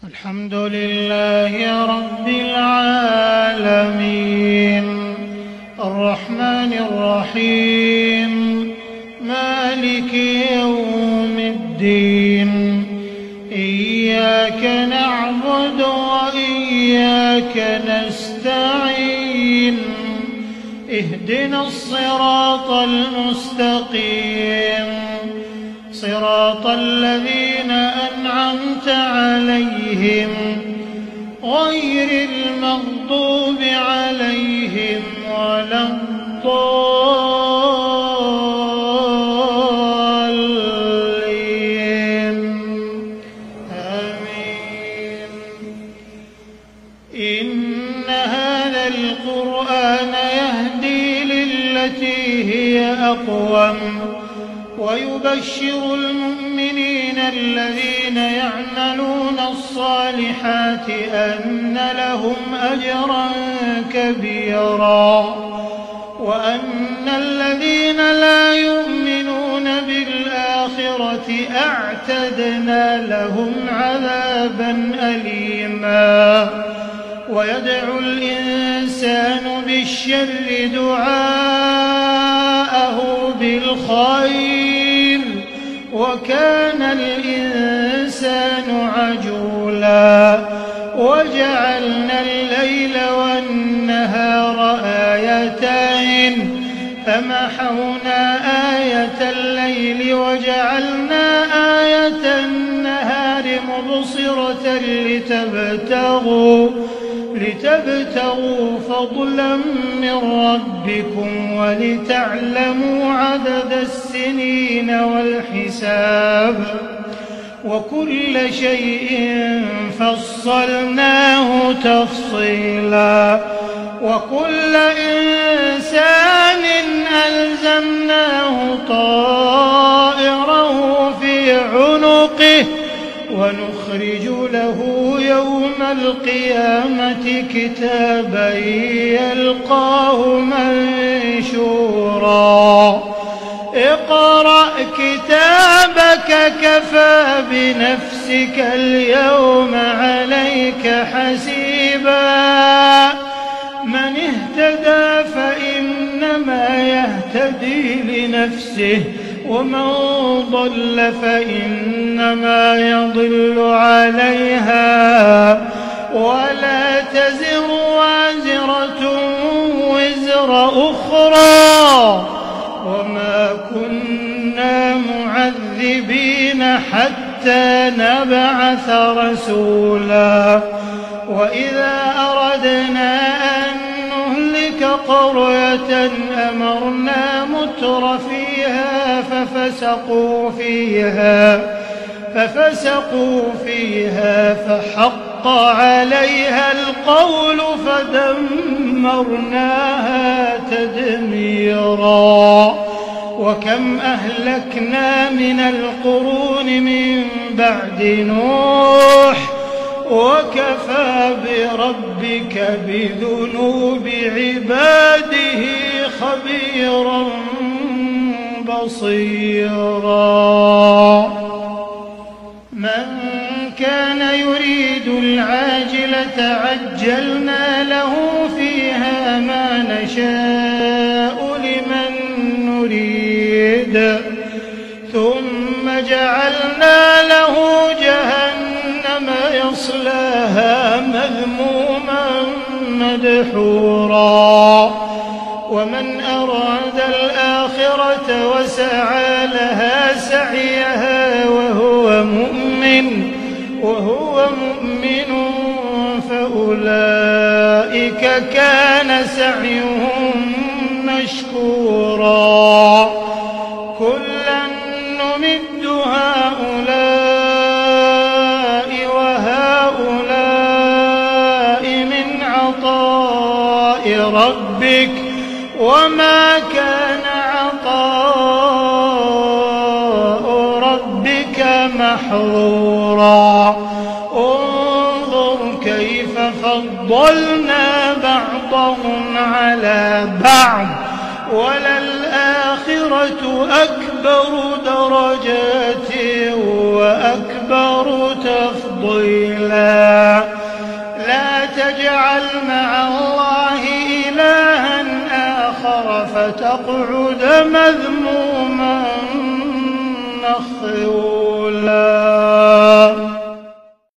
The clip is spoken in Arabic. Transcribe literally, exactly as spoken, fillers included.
الحمد لله رب العالمين الرحمن الرحيم مالك يوم الدين إياك نعبد وإياك نستعين اهدنا الصراط المستقيم صراط الذين أنعمت عليهم غير المغضوب عليهم ولا الضالين آمين. إن هذا القرآن يهدي للتي هي أقوم ويبشر المؤمنين الذين يعملون الصالحات أن لهم أجرا كبيرا وأن الذين لا يؤمنون بالآخرة أعتدنا لهم عذابا أليما. ويدعو الإنسان بالشر دعاءه بالخير وكان الإنسان عجولا. وجعلنا الليل والنهار آيتين فمحونا آية الليل وجعلنا آية النهار مبصرة لتبتغوا لتبتغوا فضلا من ربكم ولتعلموا عدد السنين والحساب وكل شيء فصلناه تفصيلا. وكل إنسان ألزمناه طائره في عنقه ونخرج له يوم القيامة كتابا يلقاه منشورا. اقرأ كتابك كفى بنفسك اليوم عليك حسيبا. من اهتدى فإنما يهتدي لنفسه ومن ضل فإنما يضل عليها ولا تزر وازرة وزر أخرى وما كنا معذبين حتى نبعث رسولا. وإذا أردنا أن نهلك قرية أمرنا متر فيها ففسقوا فيها ففسقوا فيها فحق عليها القول فدمرناها تدميرا. وكم أهلكنا من القرون من بعد نوح وكفى بربك بذنوب عباده خبيرا بصيرا. من كان يريد العاجلة عجلنا له فيها ما نشاء لمن نريد ثم جعلنا له جهنم يصلاها مذموما مدحورا. ومن أراد الآخرة وسعى لها سعيها وهو مؤمن وهو مؤمن فأولئك كان سعيهم مشكورا. كلا نمد هؤلاء وهؤلاء من عطاء ربك وما كان عطاء ربك محظورا. انظر كيف فضلنا بعضهم على بعض وللآخرة أكبر درجات وأكبر أكبر تفضيلا. لا تجعل مع الله إلها آخر فتقعد مذموما مخذولا.